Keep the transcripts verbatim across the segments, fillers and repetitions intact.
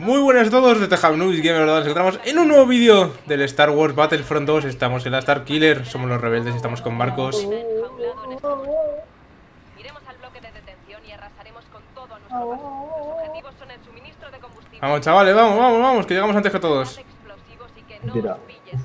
Muy buenas a todos, desde Javinux Gamer, nos encontramos en un nuevo vídeo del Star Wars Battlefront dos. Estamos en la Star Killer, somos los rebeldes y estamos con Marcos. Iremos al bloque de detención y arrasaremos con todo a nuestro paso. Los objetivos son el suministro de combustible. Vamos, chavales, vamos, vamos, vamos, que llegamos antes que todos. Mentira.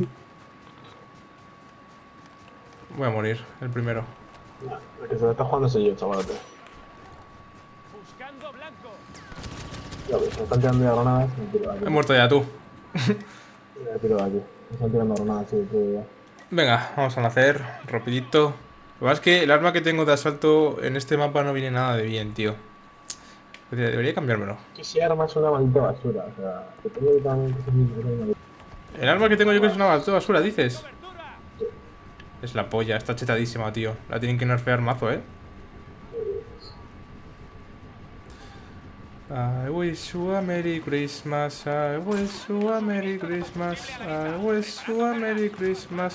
Voy a morir, el primero. El que se lo está jugando soy yo, chavalate. Buscando blanco. Ya ves, me están tirando ya granadas y me tiro de aquí. He muerto ya tú. Me tiro de aquí. Me están tirando granadas, sí, tú ya. Venga, vamos a nacer, rapidito. Lo que pasa es que el arma que tengo de asalto en este mapa no viene nada de bien, tío. Debería cambiármelo. Que ese arma es una maldita basura, o sea, que tengo que también que ser mi. El arma que tengo yo que es una basura, dices. Es la polla, está chetadísima, tío. La tienen que nerfear mazo, eh. I wish you a Merry Christmas, I wish you a Merry Christmas, I wish you a Merry Christmas.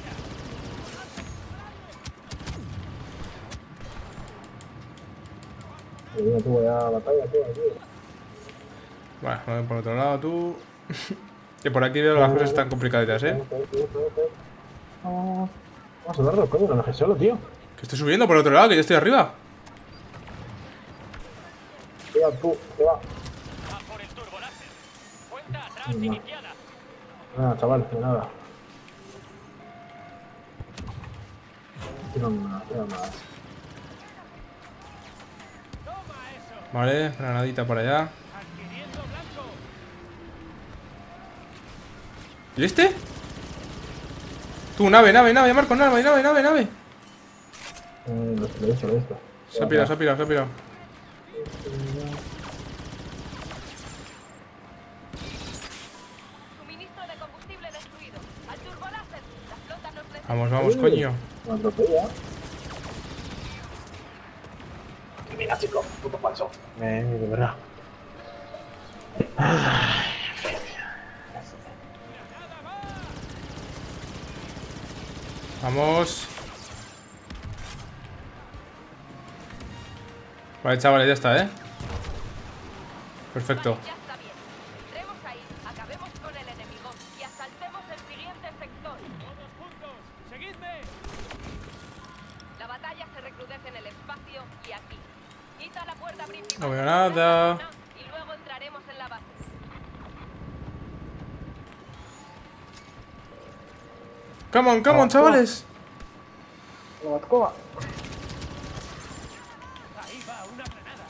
Mira, tú voy a la batalla, tío, aquí. Bueno, vamos por otro lado, tú. Que por aquí veo las cosas están complicaditas, eh. Vamos a darlo, coño, no me dejé solo, tío. Que estoy subiendo por otro lado, que yo estoy arriba. Tío, tú, te va. Va por el turboláser. Cuenta atrás iniciada. Nada, chaval, de nada. Tiro nada, tiro nada. Toma eso. Vale, granadita por allá. Adquiriendo blanco. ¿Y este? Tú, nave, nave, nave, Marco, nave, nave, nave, nave. Eh, lo he visto, lo he visto. Se ha pirado, se ha pirado, se ha pirado. Suministro de combustible destruido. Al turboláser. La flota nos necesita. Vamos, vamos, coño. Me atropella. Mira, chico, puto falso. Eh, de verdad. Vamos. Vale, chavales, ya está, ¿eh? Perfecto. Ya está bien. Entremos ahí, acabemos con el enemigo y asaltemos el siguiente sector. Todos juntos. Seguidme. La batalla se recrudece en el espacio y aquí. Quita la puerta principal. No veo nada. Y luego entraremos en la base. Come on, come on, chavales. La batcoba. Ahí va una granada.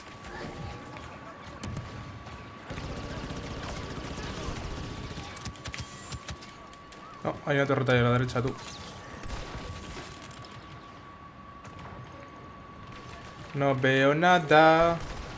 No, hay una torreta ahí a la derecha, tú. No veo nada.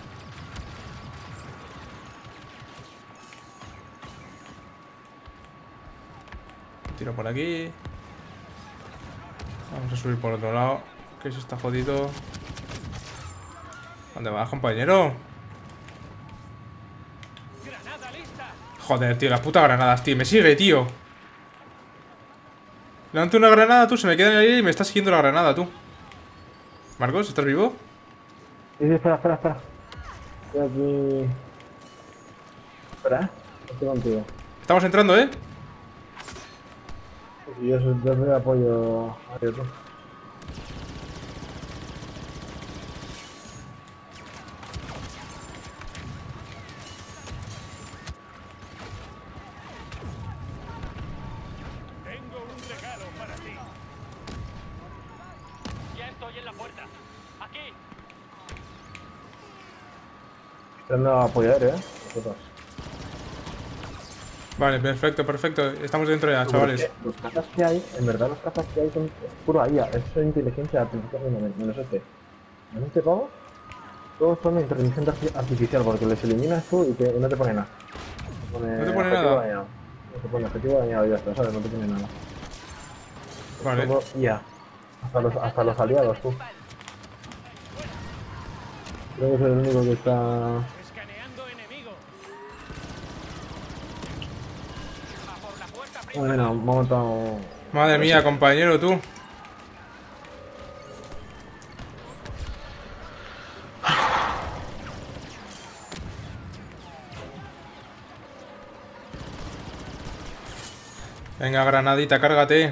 Tiro por aquí. Vamos a subir por otro lado, que eso está jodido. ¿Dónde vas, compañero? Granada lista. Joder, tío, las putas granadas, tío. Me sigue, tío. Levanto una granada, tú. Se me queda en el aire y me está siguiendo la granada, tú. Marcos, ¿estás vivo? Sí, sí, espera, espera, espera. Estoy aquí. Espera, ¿eh? Estoy contigo. Estamos entrando, ¿eh? Y yo soy de apoyo a ti. Tengo un regalo para ti. Ya estoy en la puerta. Aquí. Están a apoyar, ¿eh? Nosotros. Vale, perfecto, perfecto. Estamos dentro ya, chavales. Los cazas que hay, en verdad los cazas que hay son es pura I A, eso es inteligencia artificial de momento, menos este. Menos este pavo, todos son inteligencia arti- artificial porque les eliminas tú y, te, y no te pone nada. No, pone No te pone objetivo nada. dañado. No te pone objetivo dañado y ya está, ¿sabes? No te pone nada. Vale. Todo I A. Hasta los, hasta los aliados, tú. Creo que soy el único que está... Escaneando enemigo. A por la puerta Bueno, mira, me ha montado... Madre mía, compañero, tú. Venga, granadita, cárgate.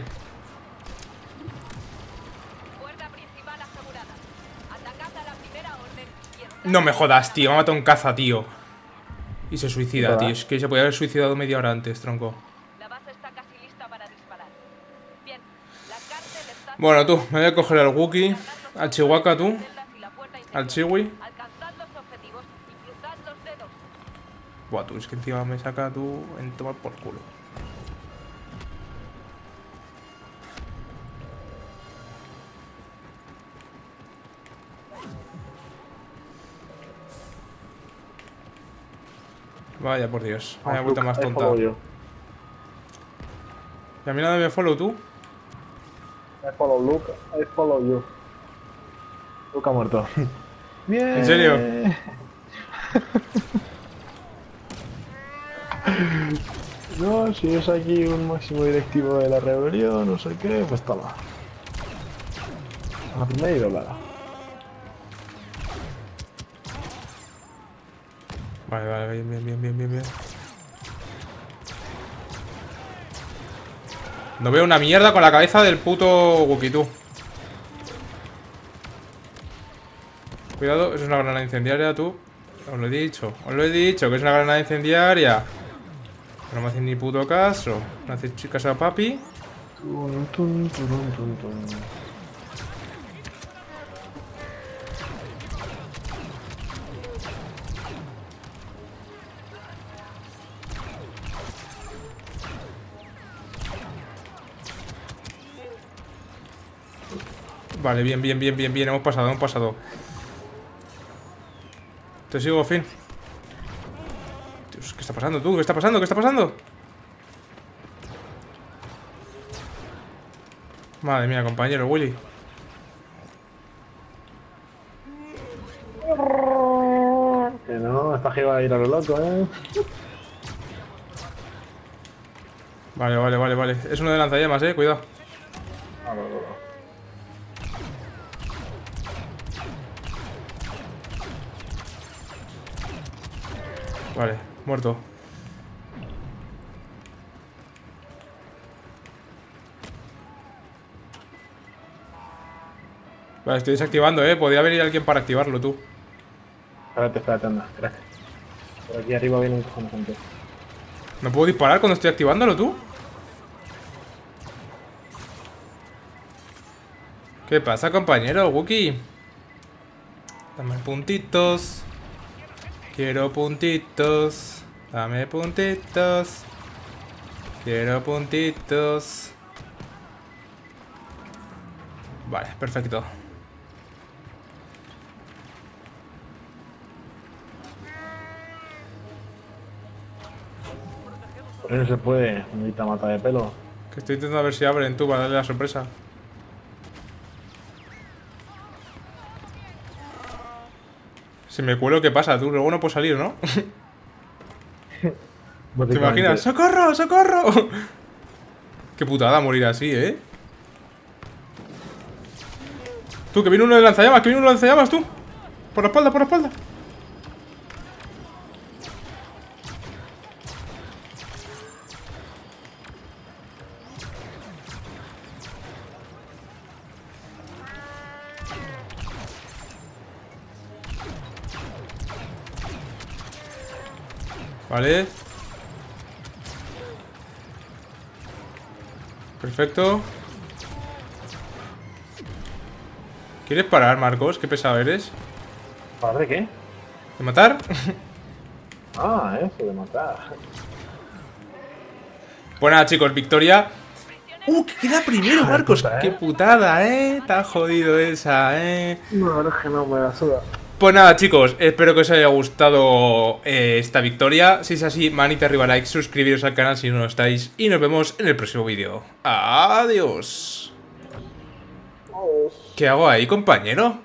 Puerta principal asegurada. Atacad a la primera orden y escapad. No me jodas, tío. Me ha matado un caza, tío. Y se suicida, ¿Verdad? tío. Es que se podía haber suicidado media hora antes, tronco. La base está casi lista para disparar. Bien, la cárcel está... Bueno, tú, me voy a coger al Wookiee. Al Chihuahua, tú. Y la puerta interior. Al Chiwi. Alcanzad los objetivos y cruzad los dedos. Buah, tú, es que encima me saca tú en tomar por culo. Vaya por Dios, vaya vuelta más I tonta. follow you. ¿Y a mí nada me follow tú? I follow Luke, I follow you. Luke ha muerto. Bien. ¿En serio? No, si es aquí un máximo directivo de la rebelión, no sé qué, pues toma. A la primera y doblada. Vale, vale, bien, bien, bien, bien, bien, bien. No veo una mierda con la cabeza del puto Wookiee, tú. Cuidado, es una granada incendiaria, tú. Os lo he dicho, os lo he dicho, que es una granada incendiaria. No me hacen ni puto caso. No hacen caso a papi. Tun, tun, turun, tun, tun. Vale, bien, bien, bien, bien, bien. Hemos pasado, hemos pasado. Te sigo, Finn. Dios, ¿qué está pasando, tú? ¿Qué está pasando? ¿Qué está pasando? Madre mía, compañero, Willy. Que no, esta jiba va a ir a lo loco, eh. Vale, vale, vale, vale. Es uno de lanzallamas, eh. Cuidado. A lo loco. Vale, muerto. Vale, estoy desactivando, eh. Podría venir alguien para activarlo, tú. Espérate, espérate, anda, espérate. Por aquí arriba viene un cojón gente. ¿No puedo disparar cuando estoy activándolo, tú? ¿Qué pasa, compañero? Wookiee. Dame puntitos. Quiero puntitos. Dame puntitos. Quiero puntitos. Vale, perfecto. Por ahí no se puede, necesita mata de pelo. Que estoy intentando ver si abren tú para darle la sorpresa. Si me cuelo, ¿qué pasa? Tú luego no puedo salir, ¿no? ¿Te imaginas? ¡Socorro! ¡Socorro! Qué putada morir así, ¿eh? Tú, que viene uno de lanzallamas, que viene uno de lanzallamas, tú. Por la espalda, por la espalda. Vale. Perfecto. ¿Quieres parar, Marcos? Qué pesado eres. ¿Para de qué? ¿De matar? Ah, eso, de matar. Pues nada, chicos, victoria. ¡Uh, que queda primero, Marcos! puta, ¿eh? ¡Qué putada, eh! Está jodido esa, eh. No, ahora es que no me la suda. Pues nada, chicos, espero que os haya gustado eh, esta victoria. Si es así, manita arriba, like, suscribiros al canal si no lo estáis. Y nos vemos en el próximo vídeo. ¡Adiós! ¿Qué hago ahí, compañero?